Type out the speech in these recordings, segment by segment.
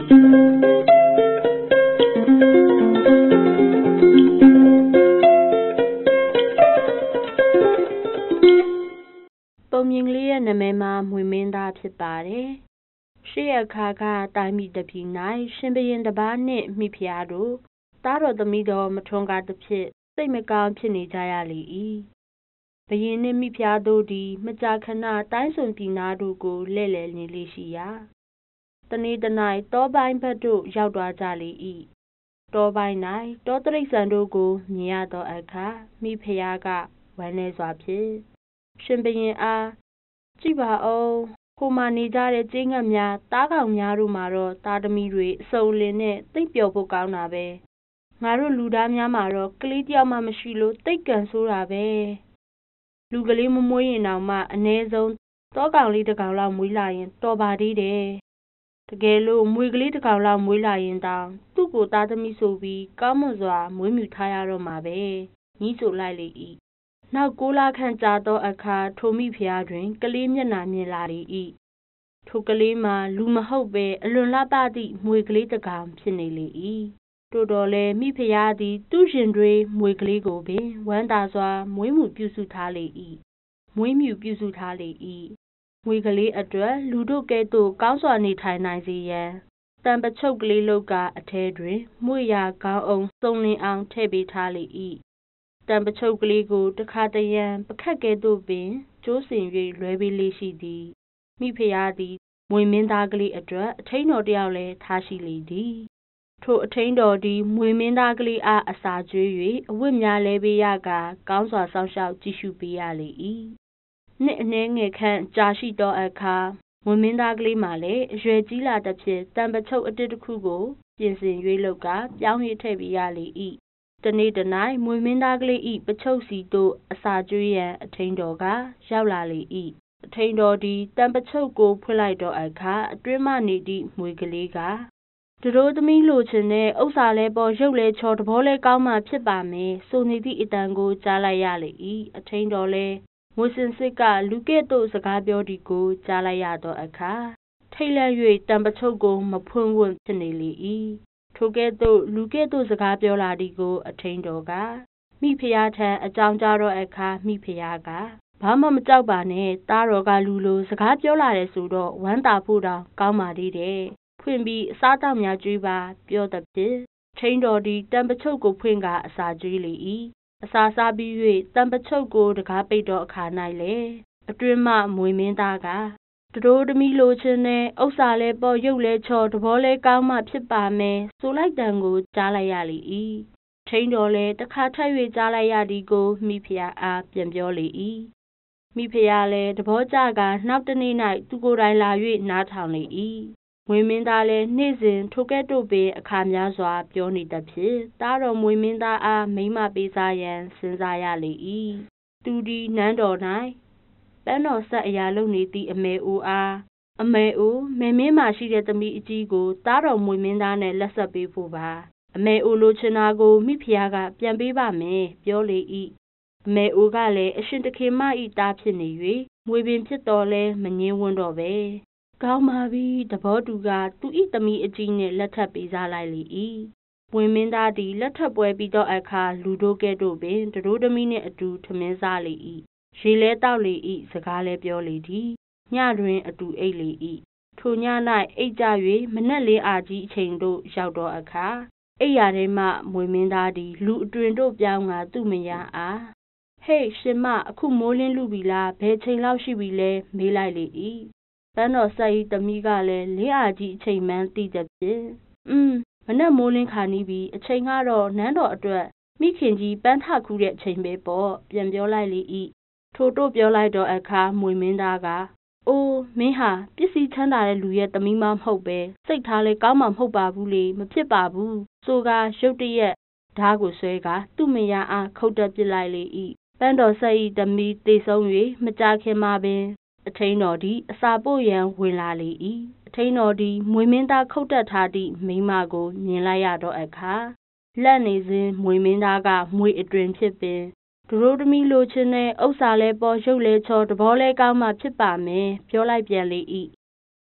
ပုံမြင်ကလေးရဲ့နာမည်မှာမွေမင်းသားဖြစ်ပါတယ်။ရှေ့အခါကတိုင်းပြည်တစ်ပြည်၌ရှင်ဘုရင်တစ်ပါးနှင့်မိဖုရားတို့သားတော်သမီးတော်မထွန်းကားသဖြင့်စိတ်မကောင်းဖြစ်နေကြရလေ၏။ဘုရင်နှင့်မိဖုရားတို့သည်မကြာခဏတိုင်းစွန်ပြည်နာတို့ကိုလှည့်လည်နေလေရှိရာတနေ့တစ်၌တောပိုင်းဘက်သို့ရောက်သွားကြလေ၏။တောပိုင်း၌တောတိရစ္ဆာန်တို့ကိုမြင်ရသောအခါမိဖုရားကဝမ်းနည်းစွာဖြင့်ရှင်ဘုရင်အားကြည့်ပါဦးဟိုမှာနေကြတဲ့ကျေးငှက်များသားကောင်များတို့မှာတော့သားသမီးတွေအစုံလင်နဲ့သိပ်ပျော်ဖို့ကောင်းတာပဲငါတို့လူသားများမှာတော့ကလေးတယောက်မှမရှိလို့သိပ်ကန်ဆိုးတာပဲလူကလေးမမွေးရင်တောင်မှအနည်းဆုံးတောကောင်လေးတစ်ကောင်လောက်မွေးလာရင်တော်ပါသေးတယ်တကယ်လို့မွေကလေးတစ်ကောင်လောက်မွေးလာရင်တောင်သူ့ကိုသားသမီးဆိုပြီးကောင်းမွန်စွာမွေးမြူထားရတော့မှာပဲညီးဆိုလိုက်လေ၏နောက်9 လခန့်ကြာသောအခါထိုမိဖုရားတွင်ကလေးမျက်နှာမြင်လာလေ၏ထိုကလေးမှာလူမဟုတ်ပဲအလွန်လှပသည့်မွေကလေးတစ်ကောင်ဖြစ်နေလေ၏တို့တော်လဲမိဖုရားသည်သူ့ရှင်တွေမွေကလေးကိုပင်ဝမ်းသာစွာမွေးမြူပြုစုထားလေ၏မွေးမြူပြုစုထားလေ၏မွေကလေးအတွက်လူတို့ကဲ့သို့ကောင်းစွာနေထိုင်နိုင်စေရန်တံပချုပ်ကလေးလောက်ကအထဲတွင်မွေရာကောင်းအောင်စုံလင်အောင်ထည့်ပေးထားလေ၏တံပချုပ်ကလေးကိုတခါတရံပခက်ကဲ့သို့ပင်ကျိုးစင်၍လွဲပေးလေးရှိသည်မိဖုရားသည်မွေမင်းသားကလေးအတွက်အထိန်တော်တယောက်လည်းထားရှိလေသည်ထိုအထိန်တော်သည်မွေမင်းသားကလေးအားအစာကျွေး၍အဝတ်များလဲပေးရကာကောင်းစွာစောင့်ရှောက်ကြည့်ရှုပေးရလေ၏နှစ်အနည်းငယ်ခန့်ကြာရှိသောအခါမွေမင်းသားကလေးမှလည်းအရွယ်ကြီးလာသဖြင့်တံပချုပ်အတစ်တစ်ခုကိုပြင်ဆင်၍လောက်ကပြောင်း၍ထည့်ပေးရလေ၏တနေ့တ၌မွေမင်းသားကလေး၏ပချုပ်စီသို့အစာကျွေးရန်အထိန်တော်ကရောက်လာလေ၏အထိန်တော်သည်တံပချုပ်ကိုဖွင့်လိုက်သောအခါအတွင်းမှနေသည့်မွေကလေးကတရိုးသမီးလိုချင်တဲ့ဥစ္စာလဲပေါ်ရုပ်လဲချောသဘောလဲကောင်းမှဖြစ်ပါမယ်ဆိုနေသည့်အတန်ကိုကြားလိုက်ရလေ၏အထိန်တော်လဲမွေစင်စစ်ကလူကဲ့သို့စကားပြောသည်ကိုကြားလိုက်ရသောအခါထိတ်လန့်၍တံပချုပ်ကိုမဖွင့်ဝံ့ဖြစ်နေလေ၏ထိုကဲ့သို့လူကဲ့သို့စကားပြောလာသည်ကိုအထိန်တော်ကမိဖုရားထံအကြောင်းကြားတော့အခါမိဖုရားကဘာမှမကြောက်ပါနဲ့သားတော်ကလူလိုစကားပြောလာတယ်ဆိုတော့ဝမ်းသာဖို့တောင်ကောင်းပါသေးတယ်ဖွင့်ပြီးအစားတောက်များကျွေးပါပြောသဖြင့်ထိန်တော်သည်တံပချုပ်ကိုဖွင့်ကအစာကျွေးလေ၏အစာစားပြီး၍တံပချုပ်ကိုတကားပိတ်တော့အခါ၌လေအတွင်းမှမွေမင်းသားကတရိုးသမီးလိုချင်တဲ့ဥစ္စာလဲပေါ်ရုပ်လဲချောသဘောလဲကောင်းမှဖြစ်ပါမယ်ဆိုလိုက်တန်ကိုကြားလိုက်ရလေ၏ထိန်တော်လဲတစ်ခါထပ်၍ကြားလိုက်ရသည်ကိုမိဖုရားအားပြန်ပြောလေ၏မိဖုရားလဲသဘောကျကနောက်တစ်နေ့၌သူကိုယ်တိုင်လာ၍နားထောင်လေ၏မွေမင်းသားလဲနေ့စဉ်ထိုကဲ့သို့ပင်အခါများစွာပြောနေတတ်ဖြင့်သားတော်မွေမင်းသားအားမိန်းမပေးစားရန်စဉ်းစားရလေ၏သူသည်နန်းတော်၌ပန်းတော်ဆက်အရာလုပ်နေသည့်အမေအိုအားအမေအိုမေမင်းမှရှိတဲ့သမီးအကြီးကိုသားတော်မွေမင်းသားနဲ့လက်ဆက်ပေးဖို့ပါအမေအိုလိုချင်တာကိုမိဖုရားကပြန်ပေးပါမယ်ပြောလေ၏အမေအိုကလည်းအရှင်တခင်မ၏သားဖြစ်နေ၍မွေပင်ဖြစ်တော်လဲမငင်းဝန်းတော့ပဲကောင်းပါပြီသဘောတူကသူ၏သမီးအကြီးနှင့်လက်ထပ်ပေးစားလိုက်လေ၏မွေမင်းသားသည်လက်ထပ်ပွဲပြီးသောအခါလူတို့ကဲ့သို့ပင်တရိုးသမီးနှင့်အတူထမင်းစားလေ၏ရေလဲတောက်လေ၏စကားလဲပြောလေသည်ညတွင်အတူအိပ်လေ၏ထိုည၌အိပ်ကြ၍မနက်လင်းအာကြီးအချိန်သို့ရောက်သောအခါအိပ်ရာထဲမှမွေမင်းသားသည်လူအတွင်တို့ပြောင်းကသူ့မယားအားဟေ့ရှင်မအခုမိုးလင်းလူပြီလားဘယ်ချိန်လောက်ရှိပြီလဲမေးလိုက်လေ၏ပန်းတော်ဆက်၏သမီးကလည်းလင်းအာကြီးအချိန်မှန်းသိတဲ့ဖြင့်မနက်မိုးလင်းခါနီးပြီအချိန်ကတော့နန်းတော်အတွက်မိခင်ကြီးပန်းထခူးတဲ့အချိန်ပဲပေါ့ပြန်ပြောလိုက်လေ၏ထိုတို့ပြောလိုက်တော့အခါမွေမင်းသားကအိုးမင်းဟာပစ္စည်းချမ်းသာတဲ့လူရဲ့သမီးမဟုတ်ပဲစိတ်ထားလဲကောင်းမှမဟုတ်ပါဘူးလေမဖြစ်ပါဘူးဆိုကရုတ်တရက်ဓားကိုဆွဲကသူ့မယားအားခုတ်တက်ပစ်လိုက်လေ၏ပန်းတော်ဆက်၏သမီးသေဆုံး၍မကြာခင်မှာပင်အထိန်တော်သည်အစာပို့ရန်ဝင်လာလေ၏အထိန်တော်သည်မွေမင်းသားခုတ်တက်ထားသည့်မိန်းမကိုမြင်လိုက်ရတော့အခါလက်နေစဉ်မွေမင်းသားကမွေအတွင်ဖြစ်ပင်ဒရိုးသမီးလိုချင်တဲ့ဥစ္စာလဲပေါ်ရုပ်လဲချောသဘောလဲကောင်းမှဖြစ်ပါမယ်ပြောလိုက်ပြန်လေ၏ထိ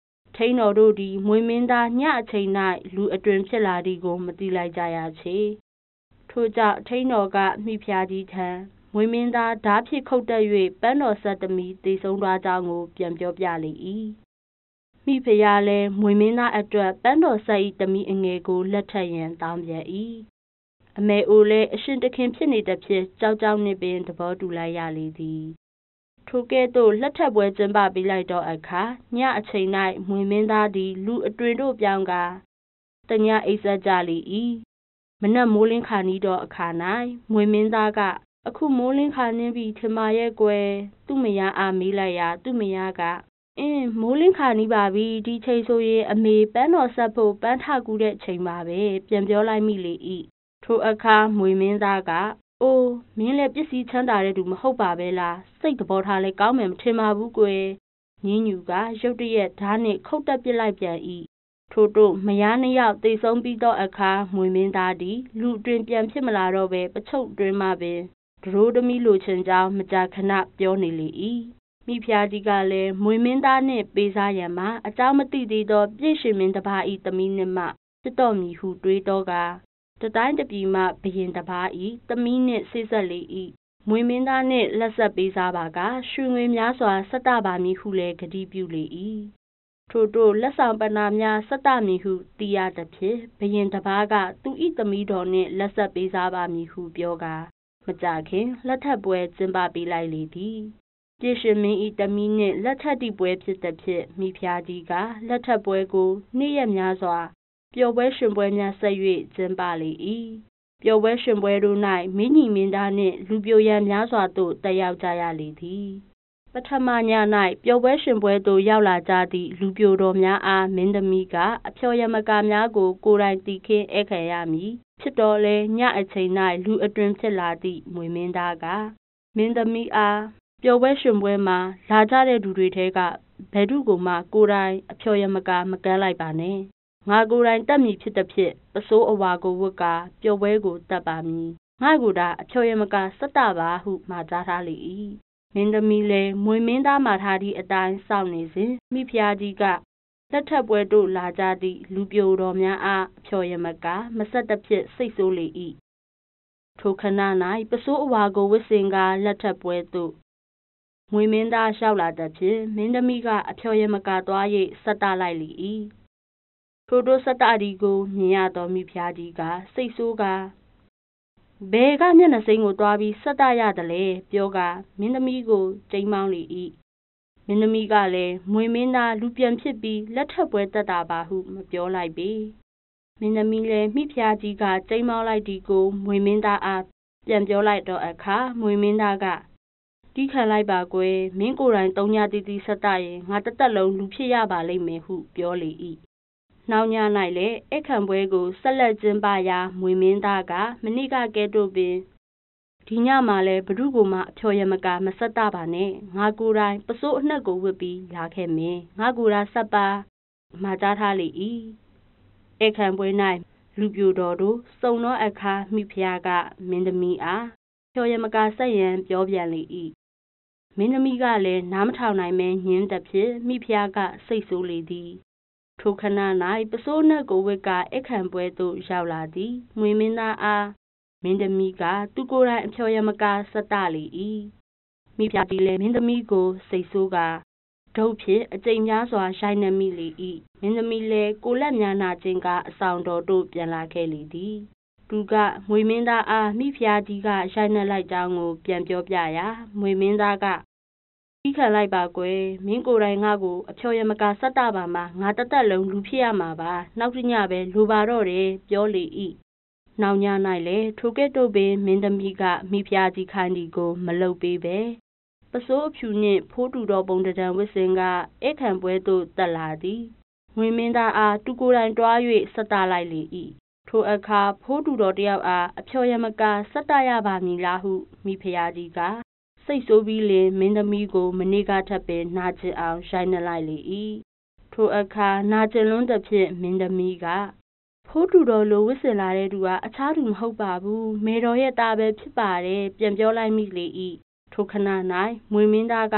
ထိန်တော်တို့သည်မွေမင်းသားညအချိန်၌လူအတွင်ဖြစ်လာသည်ကိုမသိလိုက်ကြရချေထို့ကြောင့်ထိန်တော်ကမိဖုရားကြီးထံမွေမင်းသားဓာဖြင့်ခုတ်တက်၍ပန်းတော်ဆက်သမီးသေဆုံးသွားကြောင်းကိုပြန်ပြောပြလေ၏မိဖုရားလည်းမွေမင်းသားအတွက်ပန်းတော်ဆက်၏သမီးအငယ်ကိုလက်ထပ်ရန်တောင်းပြန်၏အမေအိုလည်းအရှင်တခင်ဖြစ်နေသည်ဖြင့်ကြောက်ကြောက်နှင့်ပင်သဘောတူလိုက်ရလေသည်ထိုကဲ့သို့လက်ထပ်ပွဲကျင်းပပေးလိုက်သောအခါညအချိန်၌မွေမင်းသားသည်လူအတွင်တို့ပြောင်းကာတညအိပ်စက်ကြလေ၏မနက်မိုးလင်းခါနီးသောအခါ၌မွေမင်းသားကအခုမိုးလင်းခါနှင်းပြီထင်ပါရဲ့ကွယ်သူ့မယားအားမေးလိုက်ရာသူ့မယားကမိုးလင်းခါနီးပါပြီဒီချိန်ဆိုရင်အမေပန်းတော်ဆက်ဖို့ပန်းထကူးတဲ့ချိန်ပါပဲပြန်ပြောလိုက်မိလေ၏ထိုအခါမွေမင်းသားကအိုးမင်းလည်းပစ္စည်းချမ်းသာတဲ့သူမဟုတ်ပါပဲလားစိတ်သဘောထားလဲကောင်းမယ်မထင်ပါဘူးကွယ်ညင်းညူကရုတ်တရက်ဓာတ်နှင့်ခုတ်တက်ပစ်လိုက်ပြန်၏ထို့တို့မယားနှစ်ယောက်သေဆုံးပြီးသောအခါမွေမင်းသားသည်လူအတွင်ပြန်ဖြစ်မလာတော့ပဲပချုပ်တွင်မှပင်ဒရိုးသမီးလိုချင်ကြောင်းမကြာခဏပြောနေလေ၏မိဖုရားကြီးကလည်းမွေမင်းသားနှင့်ပေးစားရန်မှာအကြောင်းမသိသေးသောပြည့်ရှင်မင်းတစ်ပါး၏သမီးနှင့်မှဖြစ်တော်မူဟုတွေးတော့ကတတိုင်းတပြည်မှဘရင်တစ်ပါး၏သမီးနှင့်ဆေးဆက်လေ၏မွေမင်းသားနှင့်လက်ဆက်ပေးစားပါကရွှေငွေများစွာဆက်တပါမည်ဟုလည်းဂတိပြုလေ၏ထို့တို့လက်ဆောင်ပဏာများဆက်တမည်ဟုသိရသဖြင့်ဘရင်တစ်ပါးကသူ၏သမီးတော်နှင့်လက်ဆက်ပေးစားပါမည်ဟုပြောကာမကြခင်လက်ထပ်ပွဲကျင်းပပေးလိုက်လေသည်ပြည့်ရှင်မင်း၏သမီးနှင့်လက်ထပ်သည့်ပွဲဖြစ်သဖြင့်မိဖုရားကြီးကလက်ထပ်ပွဲကိုနေ့ရက်များစွာပျော်ပွဲရှင်ပွဲများဆက်၍ကျင်းပလေ၏ပျော်ပွဲရှင်ပွဲတို့၌မင်းညီမင်းသားနှင့်လူပြိုရန်များစွာသို့တက်ရောက်ကြရလေသည်ပထမည၌ပျော်ပွဲရှင်ပွဲသို့ရောက်လာကြသည့်လူပြိုတော်များအားမင်းသမီးကအဖျော်ယမကာများကိုကိုယ်တိုင်တီခင်းဧည့်ခံရမည်ဖြစ်တော်လဲညအချိန်၌လူအတွင်ဖြစ်လာသည့်မွေမင်းသားကမင်းသမီးအားပျော်ပွဲရှင်ပွဲမှာလာကြတဲ့သူတွေထဲကဘယ်သူကိုမှကိုယ်တိုင်အဖျော်ယမကာမကမ်းလိုက်ပါနဲ့ငါကိုယ်တိုင်တက်မည်ဖြစ်သဖြင့်ပစိုးအဝါကိုဝတ်ကာပျော်ပွဲကိုတက်ပါမည်ငါကိုယ်သာအဖျော်ယမကာဆက်တပါဟုမှာကြားထားလေ၏မင်းသမီးလည်းမွေမင်းသားမှာထားသည့်အတိုင်းစောင့်နေစဉ်မိဖုရားကြီးကလက်ထပ်ပွဲတို့လာကြသည့်လူပြိုတော်များအားအဖျော်ယမကာမဆက်သဖြင့်စိတ်ဆိုးလေ၏ထိုခဏ၌ပစိုးအဝါကိုဝတ်ဆင်ကာလက်ထပ်ပွဲသို့မွေမင်းသားလျှောက်လာသဖြင့်မင်းသမီးကအဖျော်ယမကာသွား၍ဆက်တလိုက်လေ၏ထိုတို့ဆက်တသည်ကိုမြင်ရသောမိဖုရားကြီးကစိတ်ဆိုးကာဘယ်ကမျက်နှာစိမ်းကိုသွားပြီးဆက်တရသလဲပြောကာမင်းသမီးကိုကျိမ်းမောင်းလေ၏မင်းသမီးကလည်းမွေမင်းသားလူပြန်ဖြစ်ပြီးလက်ထပ်ပွဲတက်တာပါဟုမပြောလိုက်ပေမင်းသမီးလည်းမိဖုရားကြီးကကျိမ်းမောင်းလိုက်သည်ကိုမွေမင်းသားအားပြန်ပြောလိုက်တော့အခါမွေမင်းသားကတီးခံလိုက်ပါကွယ်မင်းကိုယ်တိုင်တုံးညတီးတီးဆက်တရင်ငါတစ်သက်လုံးလူဖြစ်ရပါလိမ့်မယ်ဟုပြောလေ၏နောက်ည၌လည်းအခမ်းပွဲကိုဆက်လက်ကျင်းပရာမွေမင်းသားကမနေ့ကကဲ့သို့ပင်ဒီညမှာလည်းဘု து ကိုမှအဖျော်ယမကာမဆက်တပါနဲ့ငါကိုယ်တိုင်ပစိုးအနှက်ကိုဝတ်ပြီးလာခဲ့မယ်ငါကိုယ်သာဆက်ပါမှာကြားထားလေ၏အခမ်းပွဲ၌လူပြိုတော်တို့စုံသောအခါမိဖုရားကမင်းသမီးအားအဖျော်ယမကာဆက်ရန်ပြောပြန်လေ၏မင်းသမီးကလည်းနားမထောင်နိုင်မဲညင်းသဖြင့်မိဖုရားကစိတ်ဆိုးလေသည်ထိုခဏ၌ပစိုးနှက်ကိုဝတ်ကာအခမ်းပွဲသို့ရောက်လာသည်မွေမင်းသားအားမင်းသမီးကသူကိုယ်တိုင်အဖျော်ယမကာဆက်တလေ၏မိဖုရားကြီးလည်းမင်းသမီးကိုစိတ်ဆိုးကာဒုတ်ဖြင့်အကြိမ်များစွာရိုက်နှက်မိလေ၏မင်းသမီးလည်းကိုလက်များနာခြင်းကအဆောင်တော်သို့ပြန်လာခဲ့လေသည်သူကမွေမင်းသားအားမိဖုရားကြီးကရိုက်နှက်လိုက်ကြောင်းကိုပြန်ပြောပြရာမွေမင်းသားကတီးခံလိုက်ပါကွယ်မင်းကိုယ်တိုင်ငါ့ကိုအဖျော်ယမကာဆက်တပါမှာငါတစ်သက်လုံးလူဖြစ်ရမှာပါနောက်တစ်ညပဲလိုပါတော့တယ်ပြောလေ၏နောက်ည၌လည်းထိုကဲ့သို့ပင်မင်းသမီးကမိဖုရားကြီးခိုင်းသည်ကိုမလုပ်ပေးပဲပစိုးအဖြူနှင့်ဖိုးတူတော်ပုံတံဝတ်ဆင်ကအခမ်းပွဲသို့တက်လာသည်ငွေမင်းသားအားသူကိုယ်တိုင်တွား၍ဆက်တလိုက်လေ၏ထိုအခါဖိုးတူတော်တယောက်အားအဖျော်ယမကာဆက်တရပါမည်လားဟုမိဖုရားကြီးကစိတ်ဆိုးပြီးလင်မင်းသမီးကိုမနေ့ကထပ်ပင်နာကျင်အောင်ရိုက်နှက်လိုက်လေ၏ထိုအခါနာကျင်လွန်းသဖြင့်မင်းသမီးကဖိုးတူတော်လိုဝတ်ဆင်လာတဲ့သူကအခြားသူမဟုတ်ပါဘူးမေတော်ရဲ့သားပဲဖြစ်ပါတယ်ပြန်ပြောလိုက်မိလေ၏ထိုခဏ၌မွေမင်းသားက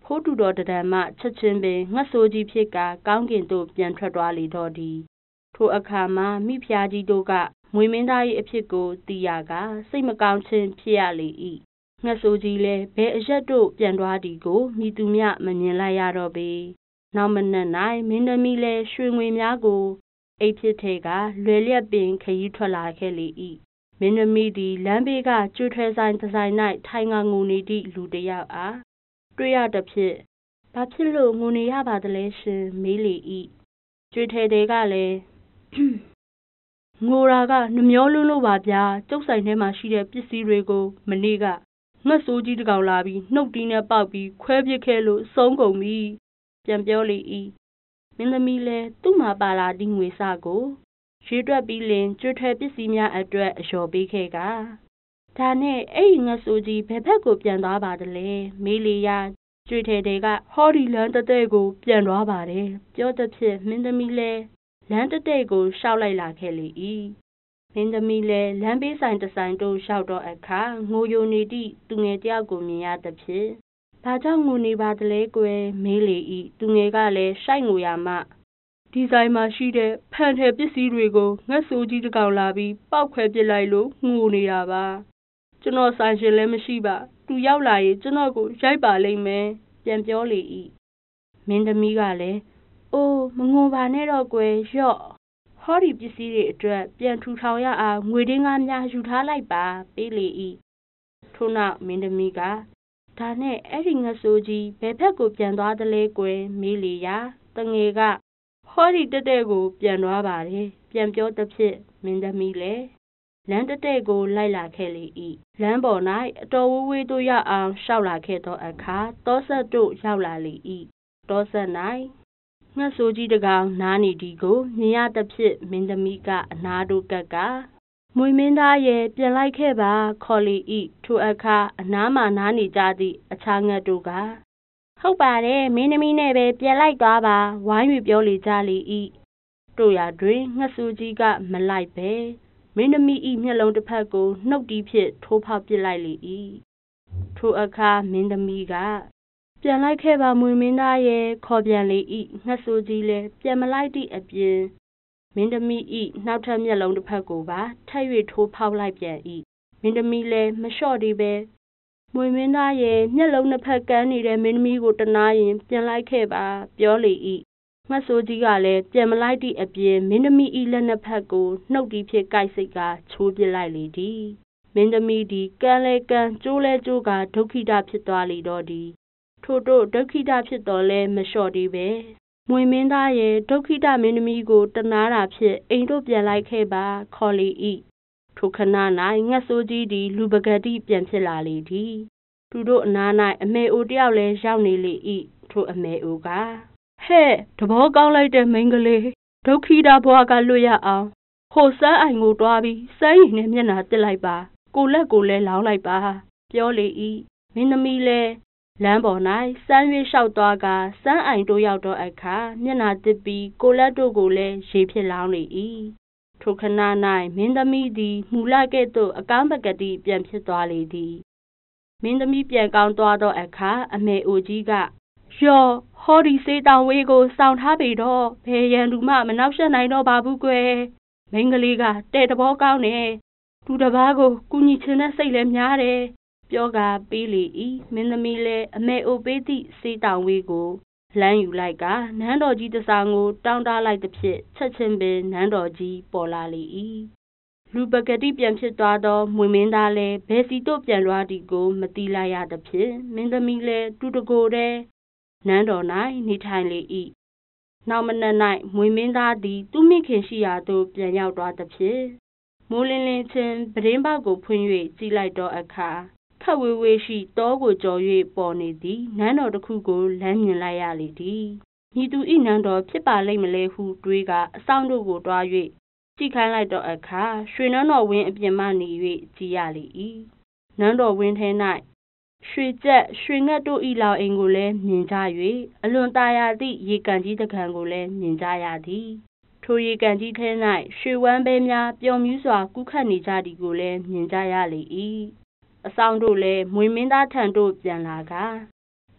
ဖိုးတူတော်တဒံမှချက်ချင်းပင်ငှက်ဆိုးကြီးဖြစ်ကာကောင်းကင်သို့ပြန်ထွက်သွားလေတော့သည်ထိုအခါမှာမိဖုရားကြီးတို့ကမွေမင်းသား၏အဖြစ်ကိုသိရကစိတ်မကောင်းခြင်းဖြစ်ရလေ၏ငှက်ဆိုးကြီးလည်းဘယ်အရက်တို့ပြန်သွားသည်ကိုမိသူမျှမမြင်လိုက်ရတော့ပေနောက်မနက်၌မင်းသမီးလည်းရွှေငွေများကိုအိပ်ဖြစ်ထဲကလွယ်လျက်ပင်ခရီးထွက်လာခဲ့လေ၏မင်းသမီးသည်လမ်းဘေးကကြွေထွဲဆိုင်တစ်ဆိုင်၌ထိုင်ငါငိုနေသည့်လူတစ်ယောက်အားတွေ့ရသဖြင့်ဘာဖြစ်လို့ငိုနေရပါသလဲရှင်မေးလေ၏ကြွေထဲတွေကလည်းငိုတာကနှမျောလွန်းလို့ပါဗျာကျုပ်ဆိုင်ထဲမှာရှိတဲ့ပစ္စည်းတွေကိုမနေ့ကငှက်ဆိုးကြီးတစ်ကောင်လာပြီးနှုတ်တီးနဲ့ပေါက်ပြီးခွဲပစ်ခဲ့လို့ဆုံးကုန်ပြီပြန်ပြောလေ၏မင်းသမီးလည်းသူ့မှာပါလာသည့်ငွေစကိုရွေးတွက်ပြီးလင်ကြွေထွဲပစ္စည်းများအတွက်အလျော်ပေးခဲ့ကဒါနဲ့အဲ့ဒီငှက်ဆိုးကြီးဘယ်ဘက်ကိုပြန်သွားပါသလဲမေးလေရာကြွေထဲတွေကဟောဒီလမ်းတစ်တဲ့ကိုပြန်သွားပါတယ်ပြောသဖြင့်မင်းသမီးလည်းလမ်းတစ်တဲ့ကိုရှောက်လိုက်လာခဲ့လေ၏မင်းသမီးလည်းလမ်းဘေးဆိုင်တစ်ဆိုင်တို့ရှောက်တော့အခါငိုယိုနေသည့်သူငယ်တယောက်ကိုမြင်ရသဖြင့်ဘာကြောင့်ငိုနေပါသလဲကွယ်မေးလေ၏သူငယ်ကလည်းရှိုက်ငိုရမှဒီဆိုင်မှာရှိတဲ့ဖန်ထည်ပစ္စည်းတွေကိုငှက်ဆိုးကြီးတစ်ကောင်လာပြီးပောက်ခွဲပစ်လိုက်လို့ငိုနေတာပါကျွန်တော်ဆိုင်ရှင်လည်းမရှိပါသူရောက်လာရင်ကျွန်တော်ကိုရိုက်ပါလိမ့်မယ်ပြန်ပြောလေ၏မင်းသမီးကလည်းအိုးမငိုပါနဲ့တော့ကွယ်ရော့ဟောဒီပစ္စည်းတွေအတွက်ပြန်ထူထောင်ရအောင်ငွေတင်းကားများယူထားလိုက်ပါပေးလေ၏ထို့နောက်မင်းသမီးကဒါနဲ့အဲ့ဒီငှက်ဆိုးကြီးဘယ်ဘက်ကိုပြန်သွားသလဲကွယ်မေးလေရာတငယ်ကဟောဒီတက်တဲ့ကိုပြန်သွားပါတယ်ပြန်ပြောသဖြင့်မင်းသမီးလည်းလမ်းတက်တဲ့ကိုလိုက်လာခဲ့လေ၏လမ်းပေါ်၌အတော်ဝေးသို့ရောက်အောင်ရှောက်လာခဲ့သောအခါတောဆက်တို့ရောက်လာလေ၏တောဆက်၌ငှက်ဆိုးကြီးတစ်ကောင်နားနေသည်ကိုမြင်ရသဖြင့်မင်းသမီးကအနားတို့ကပ်ကမွေမင်းသားရဲ့ပြန်လိုက်ခဲ့ပါခေါ်လေ၏ထိုအခါအနားမှနားနေကြသည့်အခြားငှက်တို့ကဟုတ်ပါတယ်မင်းသမီးနဲ့ပဲပြန်လိုက်သွားပါဝိုင်း၍ပြောလေကြလေ၏တို့ရတွင်ငှက်ဆိုးကြီးကမလိုက်ပဲမင်းသမီး၏မျက်လုံးတစ်ဖက်ကိုနှုတ်တီးဖြင့်ထိုးဖောက်ပစ်လိုက်လေ၏ထိုအခါမင်းသမီးကပြန်လိုက်ခဲ့ပါမွေမင်းသားရဲ့ခေါ်ပြန်လေ၏ငှက်ဆိုးကြီးလည်းပြန်မလိုက်သည့်အပြင်မင်းသမီး၏နောက်ထပ်မျက်လုံးတစ်ဖက်ကိုပါထပ်၍ထိုးဖောက်လိုက်ပြန်၏မင်းသမီးလည်းမလျှော့သေးပဲမွေမင်းသားရဲ့မျက်လုံးနှစ်ဖက်ကန်းနေတဲ့မင်းသမီးကိုတနာရင်ပြန်လိုက်ခဲ့ပါပြောလေ၏ငှက်ဆိုးကြီးကလည်းပြန်မလိုက်သည့်အပြင်မင်းသမီး၏လက်နှစ်ဖက်ကိုနှုတ်တီးဖြင့်ကိုက်စိတ်ကချိုးပစ်လိုက်လေသည်မင်းသမီးသည်ကန်းလဲကန်းကျိုးလဲကျိုးကဒုက္ခိတဖြစ်သွားလေတော့သည်ထို့တို့ဒုက္ခိတဖြစ်တော်လဲမလျှော့သေးပဲမွေမင်းသားရဲ့ဒုက္ခိတမင်းသမီးကိုတနာတာဖြင့်အိမ်တို့ပြန်လိုက်ခဲ့ပါခေါ်လေ၏ထိုခဏ၌ငှက်ဆိုးကြီးသည်လူပကတိပြန်ဖြစ်လာလေသည်သူတို့အနား၌အမေအိုတယောက်လည်းရောက်နေလေ၏ထိုအမေအိုကဟဲ့တဘောကောင်းလိုက်တဲ့မိန်းကလေးဒုက္ခိတဘွားကလွတ်ရအောင်ဟိုစမ်းအိုင်ကိုတွားပြီးစမ်းရည်နဲ့မျက်နှာတစ်လိုက်ပါကိုလက်ကိုလည်းလောင်းလိုက်ပါပြောလေ၏မင်းသမီးလည်းလမ်းပေါ်၌စမ်း၍လျှောက်သွားကစမ်းအိုင်တို့ရောက်တော့အခါမျက်နှာတစ်ပြီးကိုလက်တို့ကိုလည်းရေဖြစ်လောင်းလေ၏ထိုခဏ၌မင်းသမီးသည်မူလကဲ့သို့အကောင်းပကတိပြန်ဖြစ်သွားလေသည်မင်းသမီးပြန်ကောင်းသွားသောအခါအမေအိုကြီးကရော့ဟောဒီစေးတောင်ဝေးကိုစောင့်ထားပေတော့ဘယ်ရန်သူမှမနှောက်ယှက်နိုင်တော့ပါဘူးကွယ်မိန်းကလေးကတဲ့တဘောကောင်းတယ်သူတစ်ပါးကိုကူညီချင်တဲ့စိတ်လည်းများတယ်ပြောကပေးလေ၏မင်းသမီးလည်းအမေအိုပေးသည့်စေးတောင်ဝေးကိုလမ်းယူလိုက်ကနန်းတော်ကြီးတဆောင်ကိုတောင်းတလိုက်သဖြင့်ချက်ချင်းပင်နန်းတော်ကြီးပေါ်လာလေ၏လူပကတိပြန်ဖြစ်သွားသောမွေမင်းသားလည်းဘယ်စီတို့ပြန်လွှားသည်ကိုမသိလိုက်ရသဖြင့်မင်းသမီးလည်းတူတကိုယ်တည်းနန်းတော်၌နေထိုင်လေ၏နောက်မနက်၌မွေမင်းသားသည်သူမိခင်ရှိရာသို့ပြန်ရောက်သွားသဖြင့်မိုးလင်းလင်းချင်းပတင်းပေါက်ကိုဖွင့်၍ကြည့်လိုက်တော့အခါခက်ဝေးဝေးရှိတောကိုကျော်၍ပေါ်နေသည်နန်းတော်တစ်ခုကိုလမ်းမြင်လိုက်ရလေသည်ညီသူ၏နန်းတော်ဖြစ်ပါလိမ့်မလဲဟုတွေးကအဆောင်တို့ကိုတွား၍ကြည့်ခိုင်းလိုက်တော့အခါရွှေနန်းတော်ဝင်းအပြင်မှနေ၍ကြည့်ရလေ၏နန်းတော်ဝင်းထဲ၌ရွှေကြက်ရွှေငှက်တို့၏လောင်အိမ်ကိုလည်းမြင်ကြ၍အလွန်ตาရသည့်ရေကန်ကြီးတစ်ကန်ကိုလည်းမြင်ကြရသည်ထိုရေကန်ကြီးထဲ၌ရွှေဝမ်းပဲများပျော်မြူးစွာကူးခတ်နေကြသည်ကိုလည်းမြင်ကြရလေ၏အဆောင်တို့လည်းမွေမင်းသားထံသို့ပြန်လာက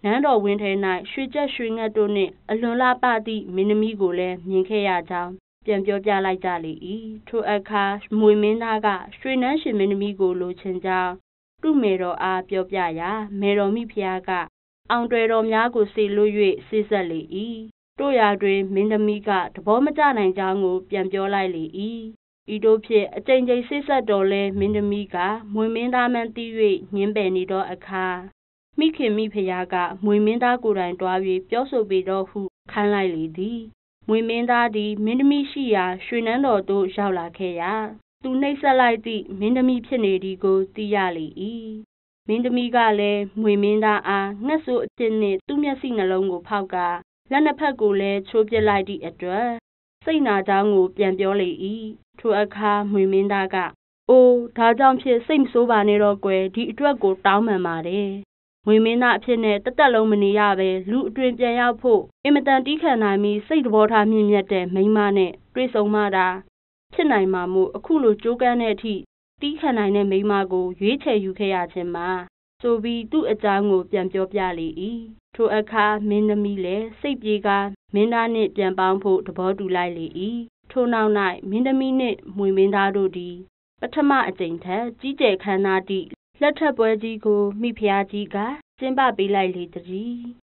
နန်းတော်ဝင်းထဲ၌ရွှေကြက်ရွှေငှက်တို့နှင့်အလွန်လှပသည့်မင်းသမီးကိုလည်းမြင်ခဲ့ရကြောင်းပြန်ပြောပြလိုက်ကြလေ၏ထိုအခါမွေမင်းသားကရွှေနန်းရှင်မင်းသမီးကိုလိုချင်ကြောင်းသူ့မေတော်အားပြောပြရာမေတော်မိဖုရားကအောင်တွယ်တော်များကိုစေလွှတ်၍စေ့ဆက်လေ၏တို့ရာတွင်မင်းသမီးကသဘောမကျနိုင်ကြောင်းကိုပြန်ပြောလိုက်လေ၏ဤတို့ဖြင့်အကြိမ်ကြိမ်စေ့ဆက်တော်လဲမင်းသမီးကမွေမင်းသားမှန်းသိ၍ညှင်းပယ်နေသောအခါမိခင်မိဖုရားကမွေမင်းသားကိုယ်တိုင်တွား၍ပြောဆိုပေတော့ဟုခိုင်းလိုက်လေသည်မွေမင်းသားသည်မင်းသမီးရှိရာရွှေနန်းတော်သို့ရောက်လာခဲ့ရာသူနှိပ်စက်လိုက်သည့်မင်းသမီးဖြစ်နေသည်ကိုသိရလေ၏မင်းသမီးကလည်းမွေမင်းသားအားငှက်ဆိုးအဖြစ်နှင့်သူ့မျက်စိနှလုံးကိုဖောက်ကာလက်နှစ်ဖက်ကိုလည်းချိုးပစ်လိုက်သည့်အတွက်စိတ်နာကြောင်းကိုပြန်ပြောလေ၏ထိုအခါမွေမင်းသားကအိုးဒါကြောင့်ဖြစ်စိတ်မဆိုးပါနဲ့တော့ကွယ်ဒီအတွက်ကိုတောင်းပန်ပါတယ်မွေမင်းသားအဖြစ်နဲ့တသက်လုံးမနေရပဲလူအတွင်ပြန်ရောက်ဖို့အင်မတန်တီးခံနိုင်ပြီးစိတ်သဘောထားမြင့်မြတ်တဲ့မိန်းမနဲ့တွေ့ဆုံမှတာဖြစ်နိုင်မှာမို့အခုလိုကြိုးကမ်းတဲ့အထိတီးခံနိုင်တဲ့မိန်းမကိုရွေးချယ်ယူခဲ့ရခြင်းမှာဆိုပြီးသူ့အကြောင်းကိုပြန်ပြောပြလေ၏ထိုအခါမင်းသမီးလည်းစိတ်ပြေကာမင်းသားနှင့်ပြန်ပေါင်းဖို့သဘောတူလိုက်လေ၏ထိုနောက်၌မင်းသမီးနှင့်မွေမင်းသားတို့သည်ပထမအကြိမ်ထက်ကြီးကျယ်ခမ်းနားသည့်လက်ထပ်ပွဲကြီးကိုမိဖုရားကြီးကကျင်းပပေးလိုက်လေသည်